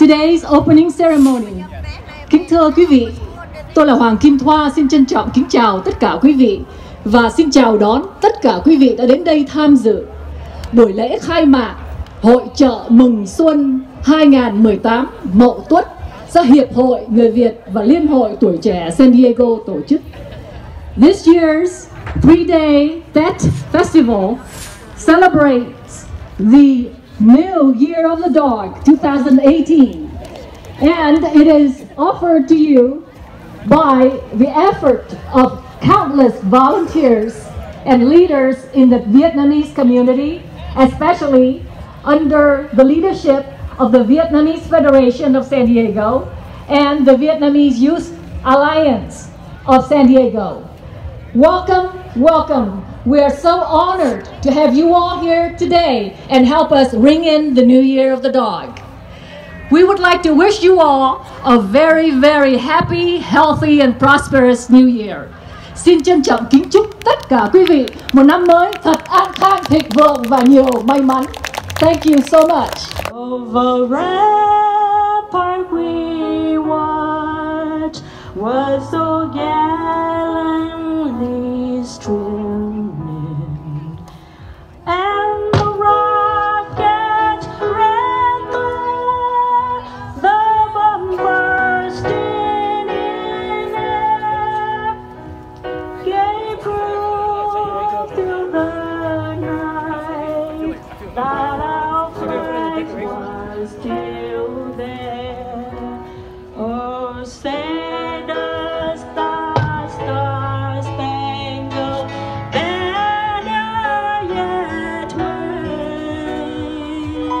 today's opening ceremony. Kính thưa quý vị, tôi là Hoàng Kim Thoa, xin trân trọng kính chào tất cả quý vị và xin chào đón tất cả quý vị đã đến đây tham dự buổi lễ khai mạc Hội chợ mừng xuân 2018 Mậu Tuất do Hiệp hội Người Việt và Liên hội Tuổi trẻ San Diego tổ chức. This year's three-day Tet Festival celebrates the New Year of the Dog 2018, and it is offered to you by the effort of countless volunteers and leaders in the Vietnamese community, especially under the leadership of the Vietnamese Federation of San Diego and the Vietnamese Youth Alliance of San Diego. Welcome, welcome. We are so honored to have you all here today and help us ring in the New Year of the Dog. We would like to wish you all a very, very happy, healthy and prosperous New Year. Xin trân trọng kính chúc tất cả quý vị một năm mới thật an khang, thịnh vượng và nhiều may mắn. Thank you so much. Over rampart we watch was so gallantly streaming, and the rockets red glare, the bomb bursting in air, gave proof through the night that our flag was still there. Oh, say the star-spangled banner yet wave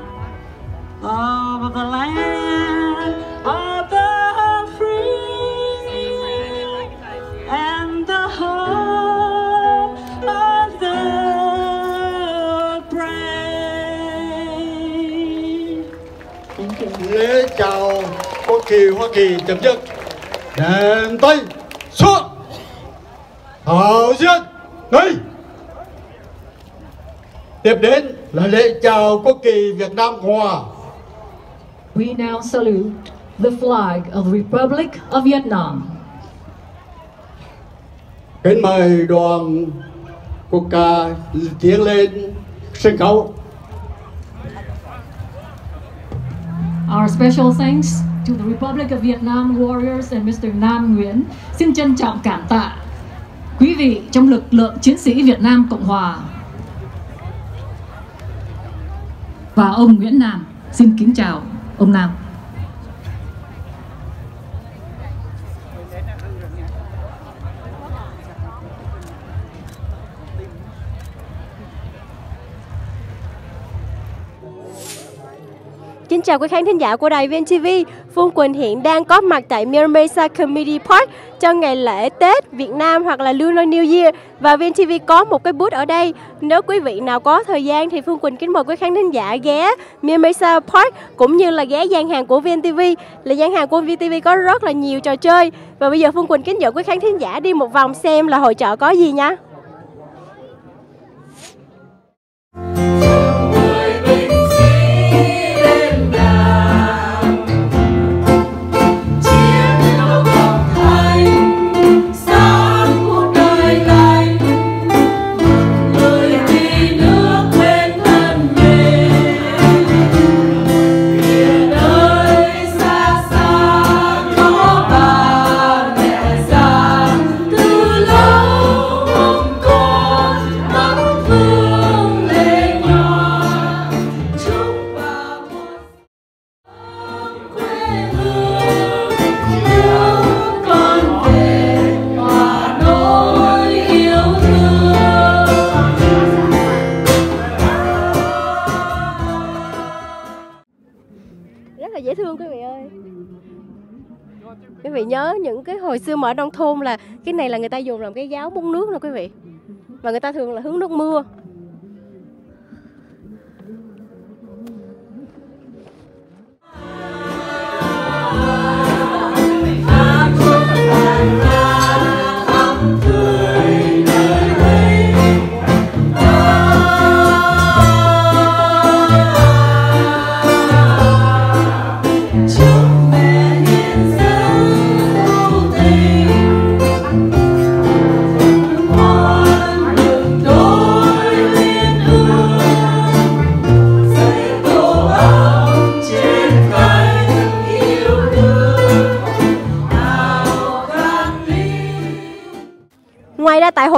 over the land of the free and the home of the brave. Thank you. Lễ chào Quốc kỳ Hoa Kỳ chấm dứt. Đèn tay xuống. Thảo diễn đây. Tiếp đến là lễ chào Quốc kỳ Việt Nam Cộng Hòa. We now salute the flag of the Republic of Vietnam. Kính mời đoàn quốc ca tiến lên sân khấu. Our special thanks to the Republic of Vietnam warriors and Mr. Nam Nguyễn. Xin trân trọng cảm tạ quý vị trong lực lượng chiến sĩ Việt Nam Cộng Hòa và ông Nguyễn Nam. Xin kính chào ông Nam. Kính chào quý khán thính giả của đài VNTV. Phương Quỳnh hiện đang có mặt tại Mira Mesa Community Park trong ngày lễ Tết Việt Nam hoặc là Lunar New Year, và VNTV có một cái booth ở đây. Nếu quý vị nào có thời gian thì Phương Quỳnh kính mời quý khán thính giả ghé Mira Mesa Park cũng như là ghé gian hàng của VNTV. Là gian hàng của VNTV có rất là nhiều trò chơi, và bây giờ Phương Quỳnh kính dẫn quý khán thính giả đi một vòng xem là hội chợ có gì nha. Dễ thương quý vị ơi. Quý vị nhớ những cái hồi xưa mà ở nông thôn là cái này là người ta dùng làm cái gáo búng nước nè quý vị. Và người ta thường là hứng nước mưa.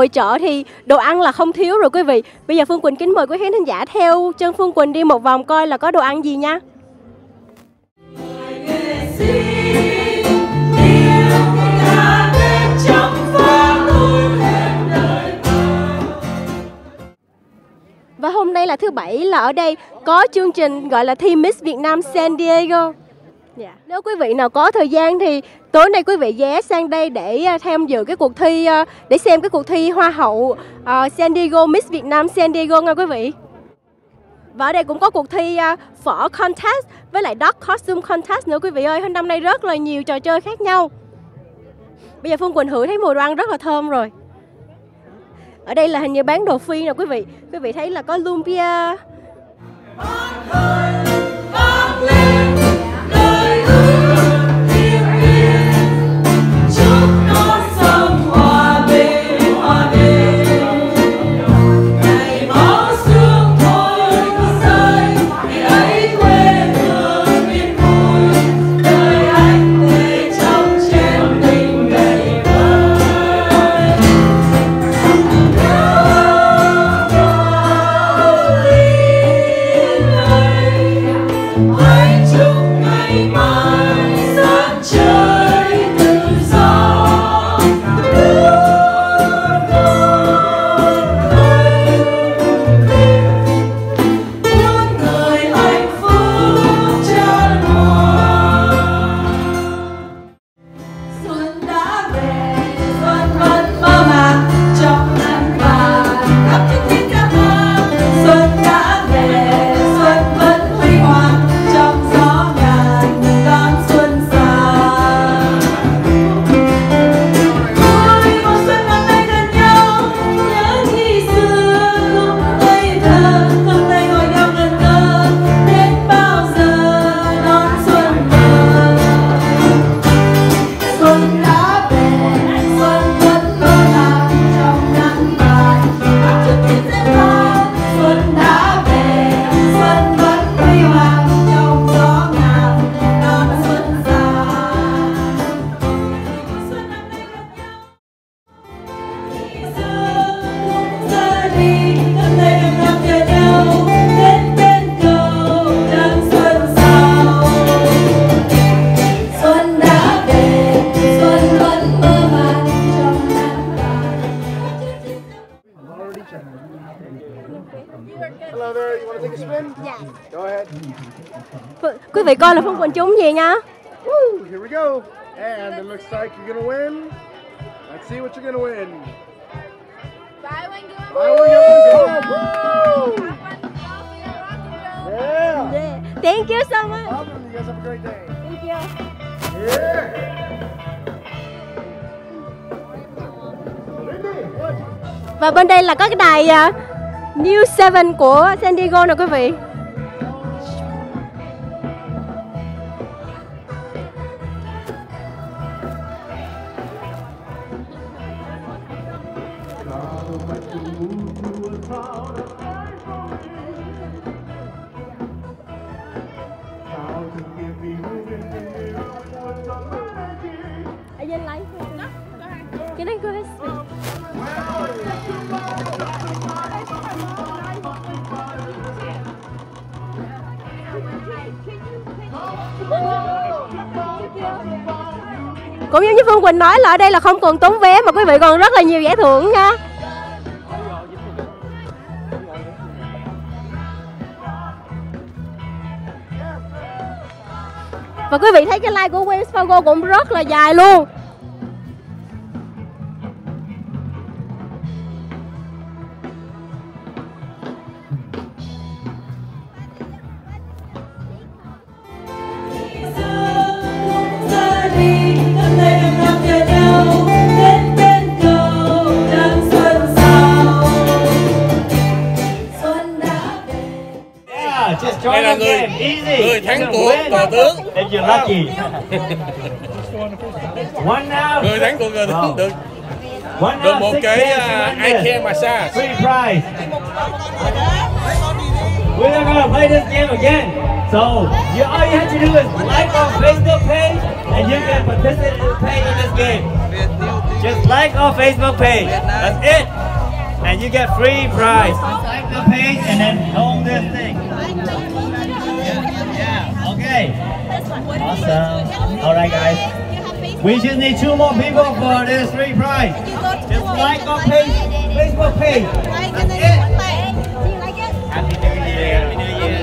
hội chợ thì đồ ăn là không thiếu rồi quý vị. Bây giờ Phương Quỳnh kính mời quý khán thính giả theo chân Phương Quỳnh đi một vòng coi là có đồ ăn gì nha. Và hôm nay là thứ Bảy, là ở đây có chương trình gọi là thi Miss Việt Nam San Diego. Nếu quý vị nào có thời gian thì tối nay quý vị ghé sang đây để tham dự cái cuộc thi, để xem cái cuộc thi Hoa hậu San Diego, Miss Việt Nam San Diego nha quý vị. Và ở đây cũng có cuộc thi phở contest với lại dog costume contest nữa quý vị ơi. Năm nay rất là nhiều trò chơi khác nhau. Bây giờ Phương Quỳnh hửi thấy mùi đồ ăn rất là thơm rồi. Ở đây là hình như bán đồ Phi nè quý vị. Quý vị thấy là có lumpia. Hello there, you want to take a spin? Yes. Go ahead. Quý vị coi là Phương Quỳnh trúng gì nha. Woo, here we go. And it looks like you're gonna win. Let's see what you're gonna win. Buy one get Buy one get one. Woo! Yeah. Yeah. Thank you so much. Welcome. You guys have a great day. Thank you. Yeah. Và bên đây là có cái đài News 7 của San Diego nè quý vị. Can I go ahead? Cũng giống như Phương Quỳnh nói là ở đây là không còn tốn vé mà quý vị còn rất là nhiều giải thưởng nha. Và quý vị thấy cái line của Wells Fargo cũng rất là dài luôn. Đây là người thắng cuộc cờ tướng. If you're lucky. Người thắng cuộc cờ tướng được một cái eye massage. Free prize. We're not gonna play this game again. So all you have to do is like our Facebook page and you can participate in this game. Just like our Facebook page. That's it. And you get free prize. Like the page and then hold this thing. Yeah. Okay. Awesome. All right, guys. We just need 2 more people for this free prize. Just like our page, Facebook page. That's it. Happy New Year. Happy New Year.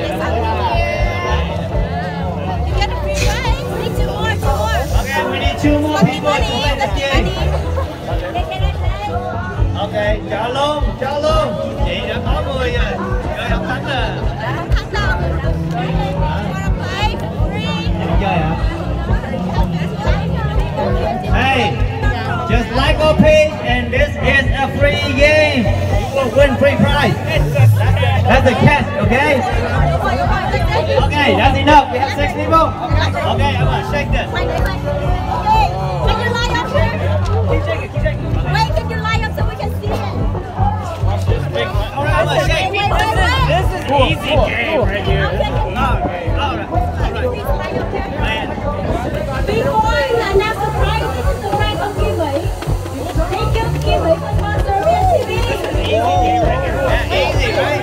You get a free prize. We need 2 more. Okay, we need 2 more people to play this game. Okay, trả luôn. Chị đã có người rồi không thắng rồi. Chơi hả? Hey, just like our page and this is a free game. You will win free prize. That's a catch, okay? Okay, that's enough. We have 6 people. Okay, I'm gonna shake this. Can you lie up here? Keep shaking. Wait, can you lie up so we can see it? All right, I'm gonna shake. This is an easy game right here. All right. Before I announce the prize, this is the prize of Kiwi. Thank you, Kiwi, for sponsoring VNTV. Easy game right here. Yeah, easy, right?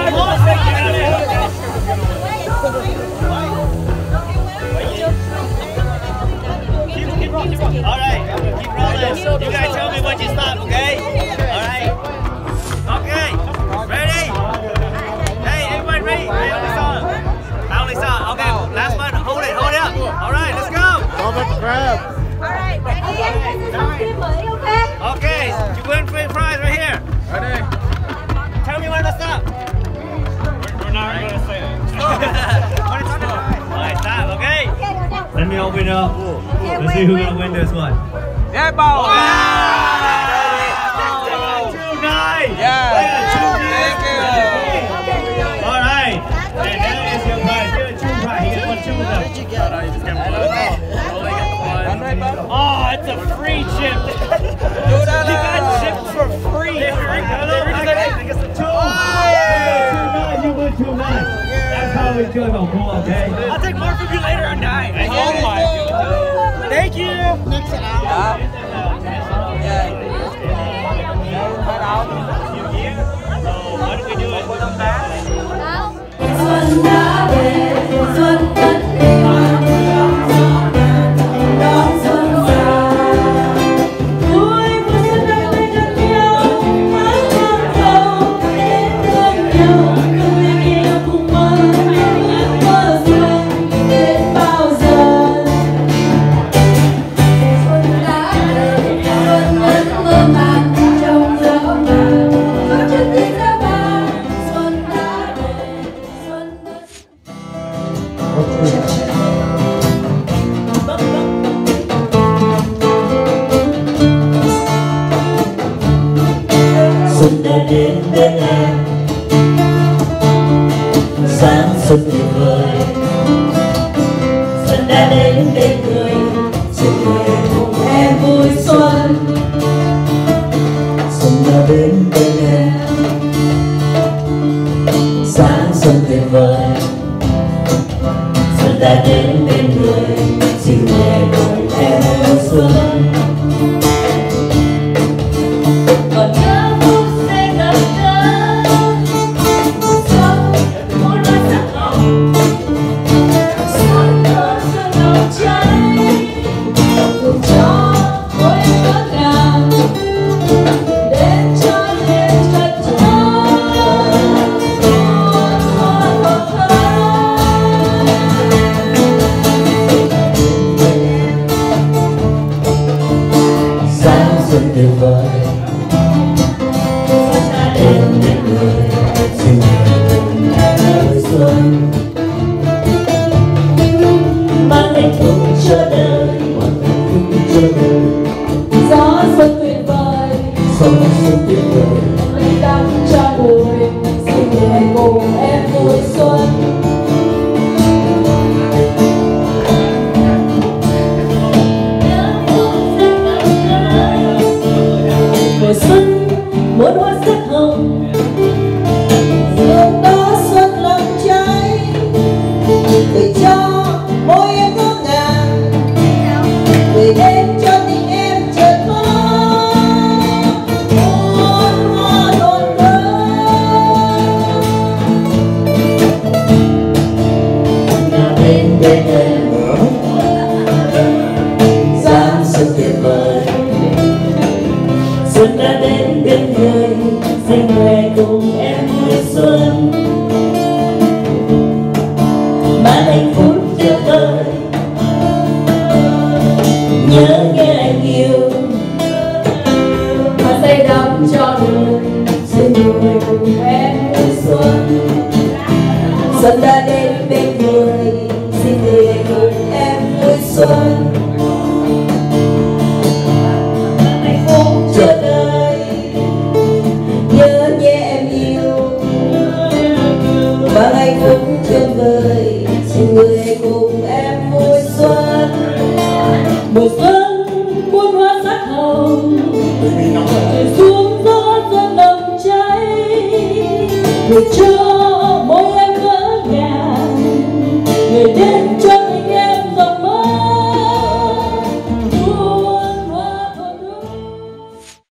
Keep rolling. All right, keep rolling. You guys tell me when you stop, okay? All right. Okay. Ready? Hey, everybody ready? I only saw. Okay, last one. Hold it up. All right, let's go. Don't let the grab. All right, ready? Again, this is from Kiwi, okay? Okay, you win free prize right here. Ready? Tell me when to stop. We're not going to say it. All right, stop, okay? Let me open it up. Let's see who's going to win this one. Yeah, ball. Wow! 2-9. Yeah. Thank you. All right. And that is your prize. You're a true prize. You get 1 2 of them. Oh, it's a free chip. You got chips for free. I guess the 2. 2-9. You win 2-9. That's how we do it on pool, okay? I'll take more from you later on 9. Oh my God. Thank you. Next out. So what do we do? Put them back. Xuân đã đến bên em, sáng xuân tuyệt vời. Xuân đã đến bên người, xin người cùng em vui xuân. Xuân đã đến bên em, sáng xuân tuyệt vời. Xuân đã đến bên người, xin người cùng em vui xuân. người cùng em vui xuân, mang hạnh phúc cho đời. Nhớ nghe anh yêu và say đắm cho đời. Xin người cùng em vui xuân, xuân đã đến bên người. Xin người cùng em vui xuân, hạnh phúc cho đời. Nhớ nhé em yêu và hạnh phúc tuyệt vời. Xin người cùng em vui xuân, mùa xuân muôn hoa sắc hồng, trời xuống gió xuân nồng cháy, người cho môi em ngỡ ngàng, người đến